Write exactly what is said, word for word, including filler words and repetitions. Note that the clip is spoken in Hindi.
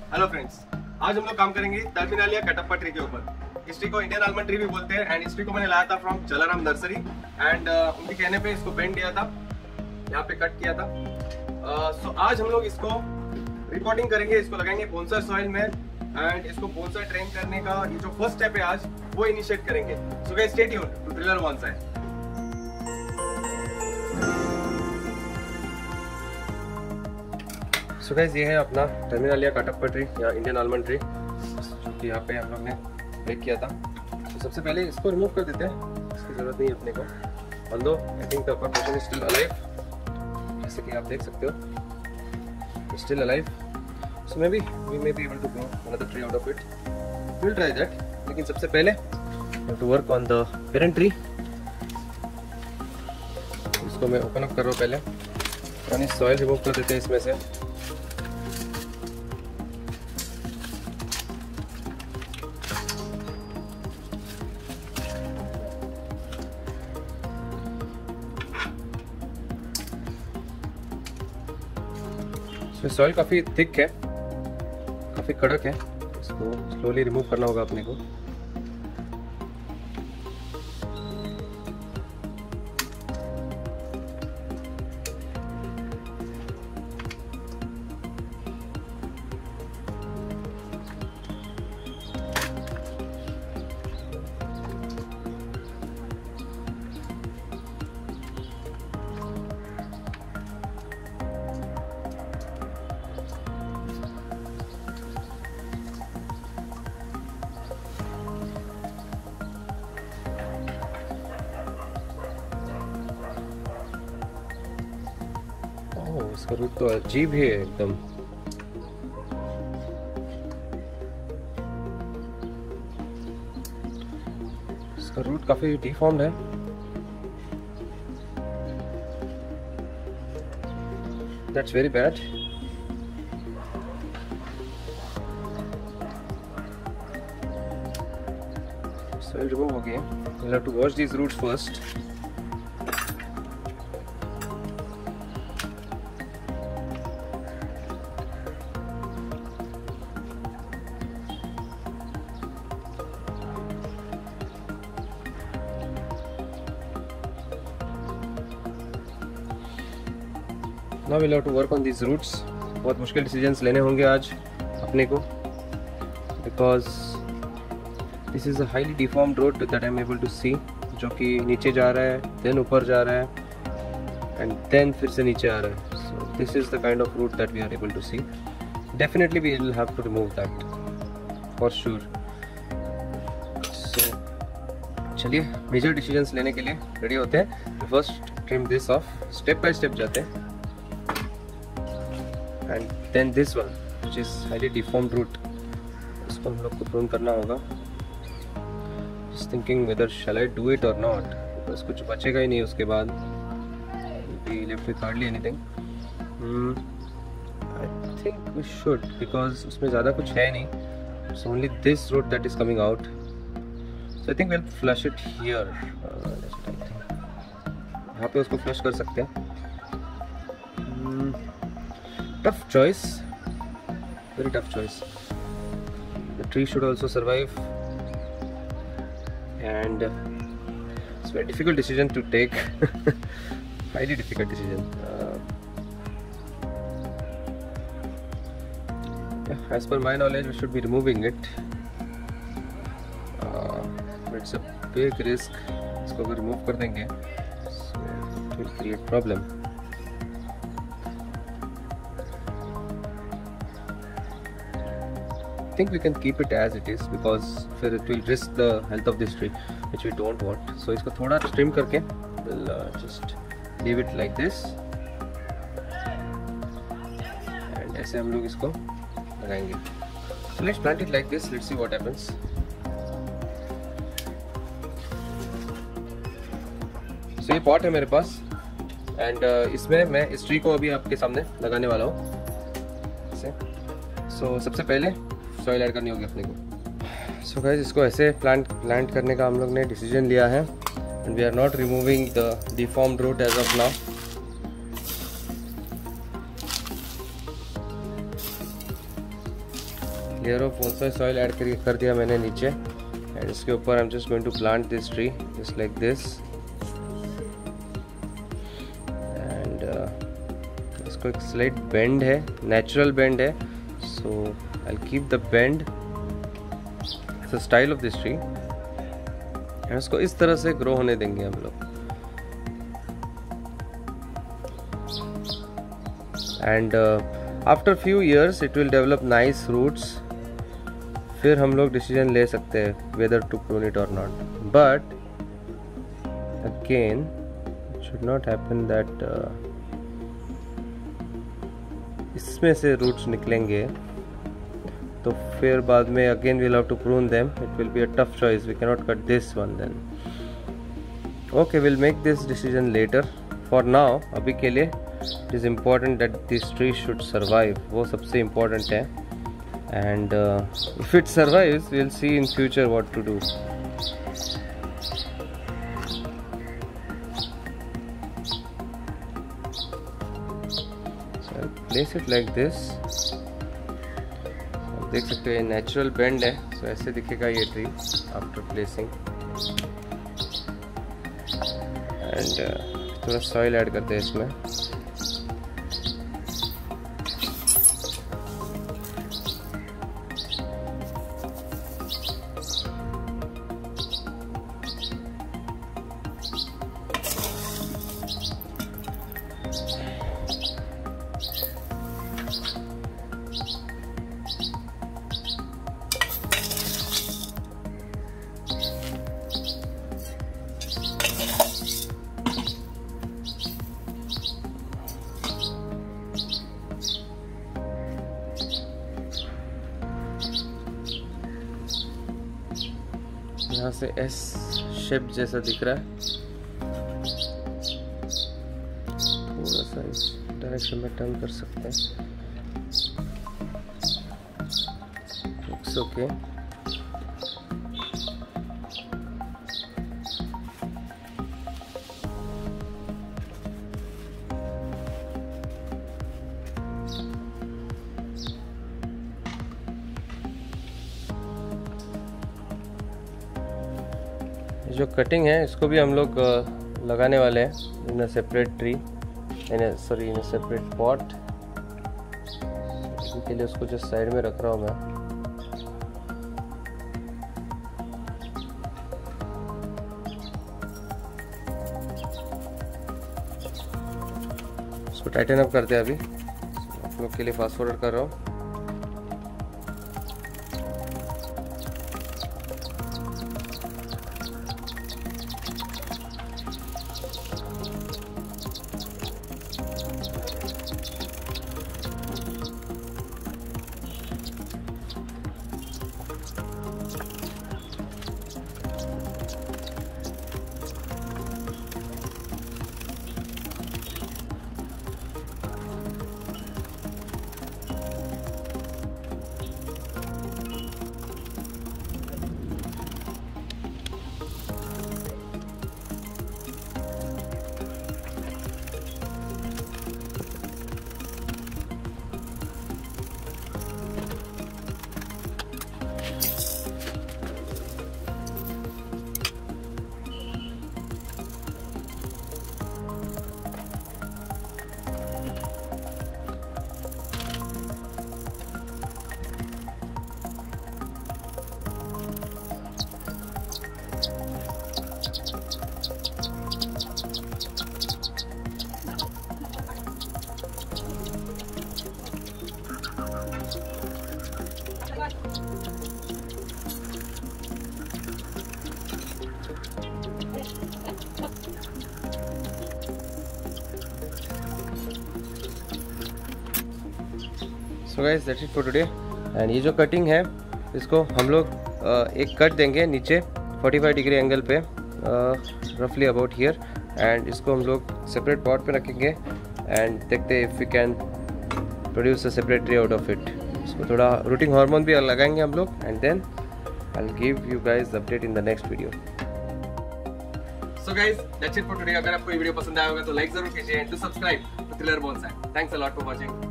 हेलो फ्रेंड्स, आज हम लोग काम करेंगे टर्मिनालिया कटप्पा ट्री के ऊपर। इस ट्री को इंडियन आलमंड ट्री भी बोलते हैं एंड इस ट्री को मैंने लाया था from Jalaram nursery and uh, उनके कहने पे इसको बेंड दिया था, यहाँ पे कट किया था। सो uh, so, आज हम लोग इसको रिपोर्टिंग करेंगे, इसको लगाएंगे बोनसाई सॉइल में एंड इसको बोनसाई ट्रेन करने का ये जो फर्स्ट स्टेप है आज वो इनिशिएट करेंगे। So guys stay tuned to Driller bonsai. So guys ये है अपना टर्मिनालिया कटप्पा ट्री या इंडियन आलमंड ट्री जो कि यहाँ पे हम लोग ने ब्रेक किया था। तो सबसे पहले इसको रिमूव कर देते हैं, इसकी ज़रूरत नहीं है अपने को। Although I think the upper portion is still alive, जैसे कि आप देख सकते हो still alive. So may be we may be able to grow another tree out of it, will try that. लेकिन सबसे पहले to work on the parent tree. इसको मैं ओपन अप कर रहा हूँ, पहले यानी सॉइल रिमूव कर देते हैं इसमें से। इसमें सॉइल काफ़ी थिक है, काफ़ी कड़क है, इसको स्लोली रिमूव करना होगा अपने को। इसका रूट तो अजीब ही है एकदम। इसका रूट काफी डिफॉर्म्ड है। That's very bad. Soil remove हो गया। We'll have to wash these roots first. Now we'll have to work on these roots. बहुत मुश्किल डिसीजंस लेने होंगे आज अपने को, because this is a highly deformed root that I'm able to see, जो कि नीचे जा रहा है, then ऊपर जा रहा है and then फिर से नीचे आ रहा है। So this is the kind of root that we are able to see. Definitely we will have to remove that for sure. So चलिए मेजर डिसीजंस लेने के लिए रेडी होते हैं। First trim this off, step by step जाते हैं। And then this one which is highly deformed root, इसको हम लोग को प्रून करना होगा। Just thinking whether shall I do it और नॉट, बिकॉज कुछ बचेगा ही नहीं उसके बाद। We left with hardly anything. I think we should, because उसमें ज़्यादा कुछ है नहीं। It's only this root that is coming out. So I think will flush it here. यहाँ पे उसको फ्लश कर सकते हैं। Tough choice, very tough choice. The tree should also survive, and it's a very difficult decision to take. Highly difficult decision. Uh, yeah, as per my knowledge, we should be removing it. Uh, but it's a big risk. इसको अगर remove कर देंगे, so it will create problem. I think we can keep it as it is, because फिर it will risk the health of this tree, which we don't want. So इसको थोड़ा trim करके we'll uh, just leave it like this, and ऐसे हम लोग इसको लगाएंगे। So let's plant it like this. Let's see what happens. So ये pot है मेरे पास, and uh, इसमें मैं इस ट्री को अभी आपके सामने लगाने वाला हूँ। So सबसे पहले सॉइल ऐड करनी होगी अपने को। सो गाइस इसको ऐसे प्लांट प्लांट करने का हम लोग ने डिसीजन लिया है, and we are not removing the deformed root as of now. Layer of मोसमय सॉइल ऐड करके कर दिया मैंने नीचे। एंड इसके ऊपर I am just going to plant this tree just like this. And इसको एक स्लाइट बेंड है, नेचुरल बेंड है, so I will keep the bend as a style of this tree. And इसको इस तरह से ग्रो होने देंगे हम लोग। And after few years it will develop nice roots. फिर हम लोग डिसीजन ले सकते हैं वेदर टू प्रून इट और not. But again it should not happen that इसमें से रूट्स निकलेंगे तो फिर बाद में again we'll have to prune them. It will be a tough choice, we can not cut this one then. Okay, will make this decision later. For now, अभी के लिए it is important that this tree should survive, वो सबसे इम्पॉर्टेंट है। And if it survives we will see in future what to do. Place it like this. आप देख सकते हो ये नेचुरल बेंड है, तो so ऐसे दिखेगा ये tree after placing. And uh, थोड़ा सॉइल ऐड करते हैं इसमें। यहाँ से एस शेप जैसा दिख रहा है, थोड़ा सा इस डायरेक्शन में टर्न कर सकते हैं। It's okay. जो कटिंग है इसको भी हम लोग लगाने वाले हैं in a separate tree, in sorry in a separate pot. इसके लिए उसको जस्ट साइड में रख रहा हूँ मैं। इसको टाइटन अप करते हैं अभी, आप लोग के लिए फास्ट फॉरवर्ड कर रहा हूँ। So guys that's it for today. And ये जो कटिंग है इसको हम लोग एक कट देंगे नीचे पैंतालीस डिग्री एंगल पे, रफली अबाउट हियर। एंड इसको हम लोग सेपरेट पॉट पे रखेंगे एंड देखते हैं if we can produce a separate tree out of it. इसको थोड़ा रूटिंग हार्मोन भी लगाएंगे हम लोग and then I will give you guys update in the next video. So guys that's it for today. अगर आपको ये वीडियो पसंद आया होगा तो लाइक जरूर कीजिए and to subscribe to Thiller bonsai. Thanks a lot for watching.